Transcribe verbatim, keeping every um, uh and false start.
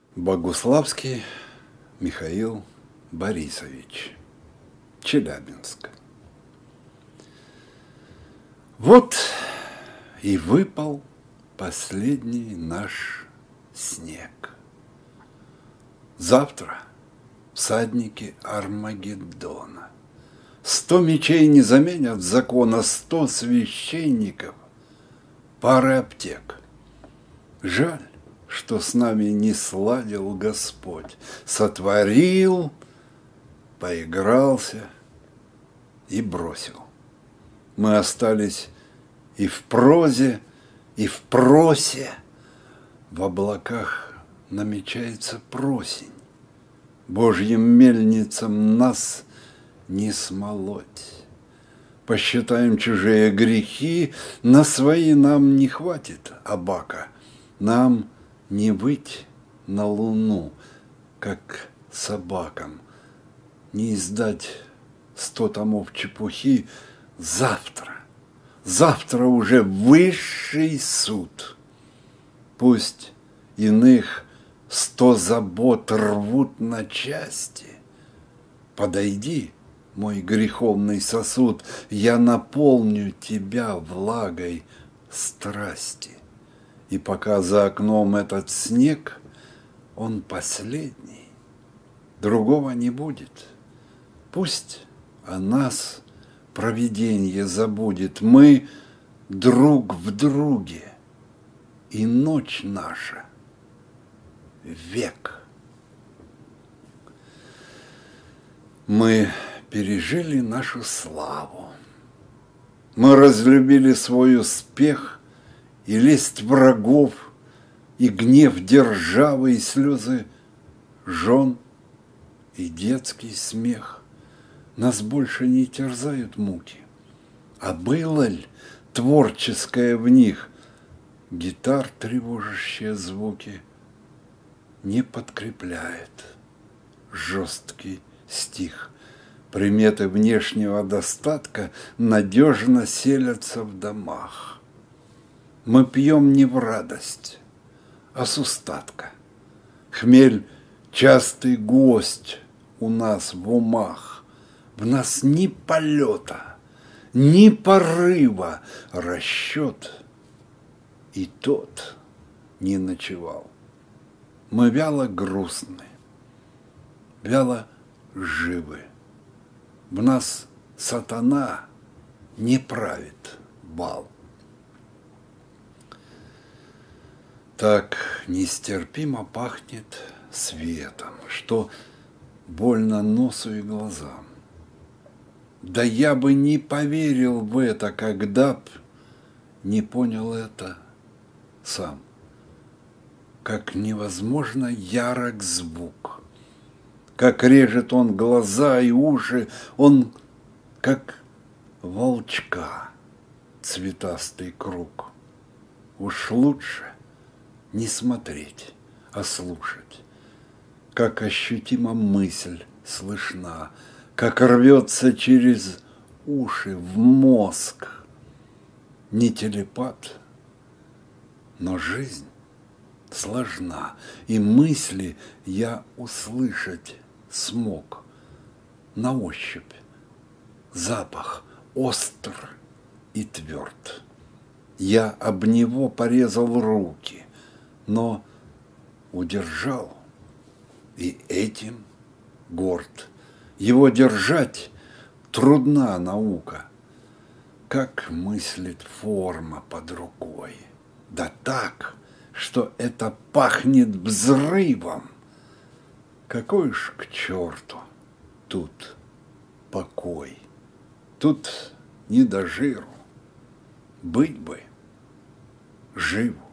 Богуславский Михаил Борисович, Челябинск. Вот и выпал последний наш снег. Завтра всадники Армагеддона. Сто мечей не заменят закона, сто священников, пары аптек. Жаль, что с нами не сладил Господь, сотворил, поигрался и бросил. Мы остались и в прозе, и в просе. В облаках намечается просень. Божьим мельницам нас не смолоть. Посчитаем чужие грехи, на свои нам не хватит абака. Нам не выть на луну, как собакам, не издать сто томов чепухи. Завтра, завтра уже высший суд. Пусть иных сто забот рвут на части. Подойди, мой греховный сосуд, я наполню тебя влагой страсти. И пока за окном этот снег, он последний, другого не будет. Пусть о нас провиденье забудет, мы друг в друге, и ночь наша век. Мы пережили нашу славу, мы разлюбили свой успех, и лесть врагов, и гнев державы, и слезы жен, и детский смех. Нас больше не терзают муки. А было ли творческое в них? Гитар, тревожащие звуки, не подкрепляет жесткий стих. Приметы внешнего достатка надежно селятся в домах. Мы пьем не в радость, а с устатка. Хмель – частый гость у нас в умах. В нас ни полета, ни порыва, расчет и тот не ночевал. Мы вяло грустны, вяло живы. В нас сатана не правит бал. Так нестерпимо пахнет светом, что больно носу и глазам. Да я бы не поверил в это, когда б не понял это сам. Как невозможно ярок звук, как режет он глаза и уши, он как волчка цветастый круг. Уж лучше не смотреть, а слушать, как ощутима мысль слышна, как рвется через уши в мозг. Не телепат, но жизнь сложна, и мысли я услышать смог. На ощупь запах остр и тверд. Я об него порезал руки, но удержал, и этим горд. Его держать трудна наука. Как мыслит форма под рукой, да так, что это пахнет взрывом. Какой ж к черту тут покой? Тут не до жиру, быть бы живу.